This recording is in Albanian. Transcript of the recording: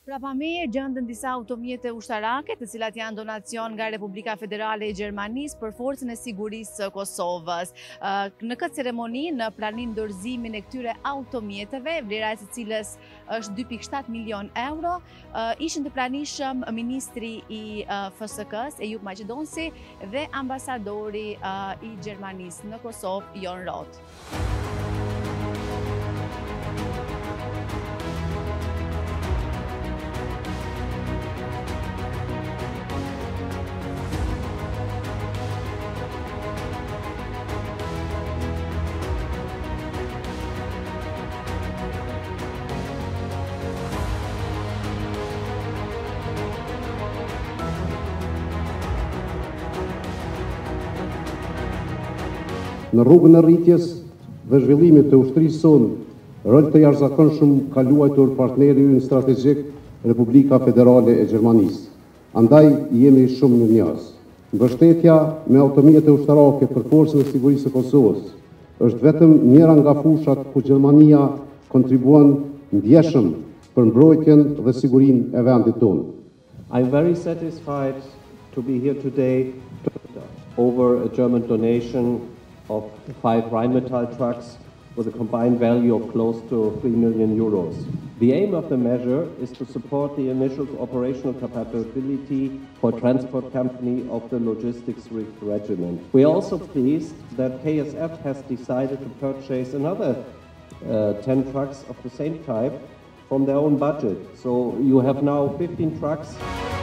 Pra pa mirë gjendën disa automjete ushtarake, të cilat janë donacion nga Republika Federale e Gjermanisë për forcën e sigurisë së Kosovës. Në këtë ceremoni, në pranin dorëzimin e këtyre automjeteve, vlera e së cilës është 2.7 milion euro, ishin të pranishëm ministri i FSK-s, Eyüp Maqedonsi, dhe ambasadori i Gjermanisë në Kosovë, Jon Roth. Në rrugën e rritjes dhe zhvillimit të ushtrisë sonë, rol të jashtëzakonshëm ka luajtur partneri ynë strategjik Republika Federale e Gjermanisë. Andaj jemi shumë në njës. Mbështetja me automjete ushtarake për forcën e sigurisë së Kosovës është vetëm njëra nga fushat ku Gjermania kontribuon ndjeshëm për mbrojtjen dhe sigurinë e vendit tonë. I'm very satisfied to be here today over a German donation of 5 Rheinmetall trucks with a combined value of close to 3 million euros. The aim of the measure is to support the initial operational capability for transport company of the logistics regiment. We are also pleased that KSF has decided to purchase another 10 trucks of the same type from their own budget. So you have now 15 trucks.